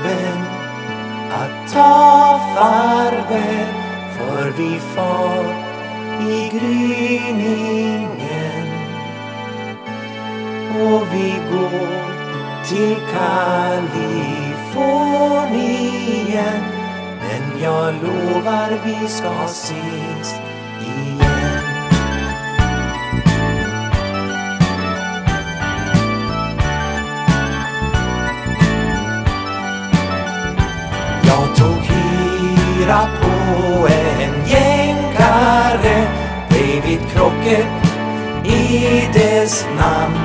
vän, att ta farväl, för vi far i gryningen. Och vi går till Kalifornien, men jag lovar vi ska ses igen. Jag tog hyra på en jänkare, David Crockett i dess namn.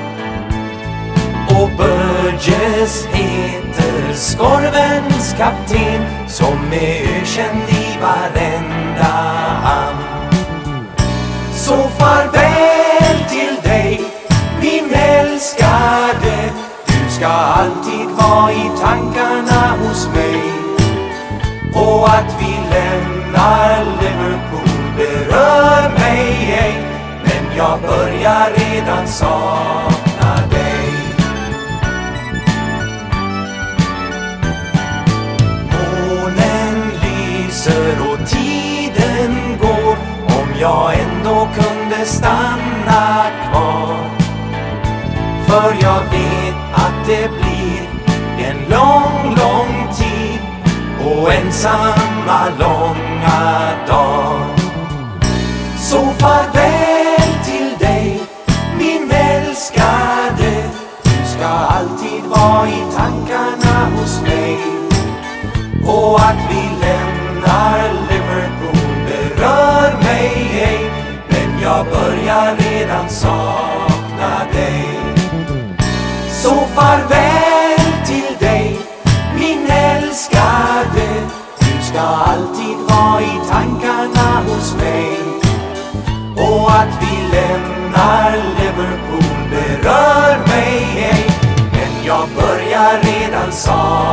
Och Burgess heter skorvens kapten, som är ökänd i varenda hamn. Så farväl till dig, min älskade, du ska alltid vara i tankarna hos mig. Och att vi lämnar Liverpool berör mig ej, men jag börjar redan sakna dig. Månen lyser och tiden går, om jag ändå kunde stanna kvar. För jag vet att det blir en lång, lång tid och ensamma långa dagar. Så farväl till dig, min älskade, du ska alltid vara i tankarna hos mig. Och att vi lämnar Liverpool berör mig ej, men jag börjar redan sakna dig. Så farväl till dig, min älskade, du ska alltid vara i tankarna hos mig. Och att vi lämnar Liverpool berör mig ej, men jag börjar redan sakna